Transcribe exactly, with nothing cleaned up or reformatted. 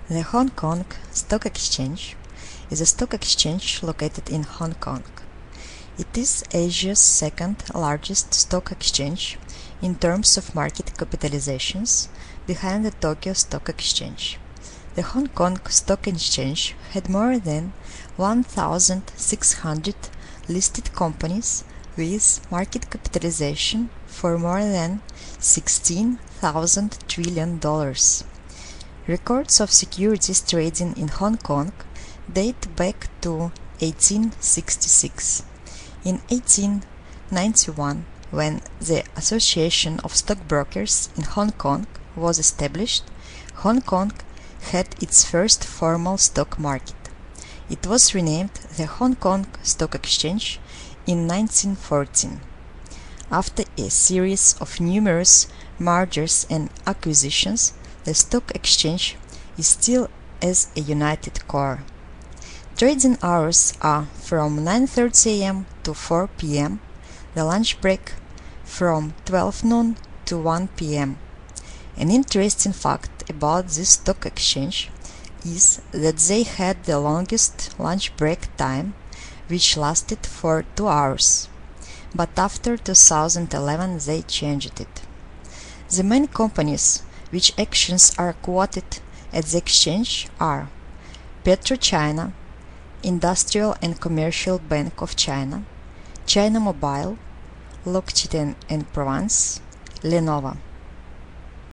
The Hong Kong Stock Exchange is a stock exchange located in Hong Kong. It is Asia's second largest stock exchange in terms of market capitalizations, behind the Tokyo Stock Exchange. The Hong Kong Stock Exchange had more than one thousand six hundred listed companies with market capitalization for more than sixteen thousand trillion dollars. Records of securities trading in Hong Kong date back to eighteen sixty-six. In eighteen ninety-one, when the Association of Stockbrokers in Hong Kong was established, Hong Kong had its first formal stock market. It was renamed the Hong Kong Stock Exchange in nineteen fourteen. After a series of numerous mergers and acquisitions, the stock exchange is still as a united core. Trading hours are from nine thirty a m to four p m, the lunch break from twelve noon to one p m An interesting fact about this stock exchange is that they had the longest lunch break time, which lasted for two hours, but after two thousand eleven they changed it. The main companies which actions are quoted at the exchange are PetroChina, Industrial and Commercial Bank of China, China Mobile, L'Occitane and Provence, Lenovo.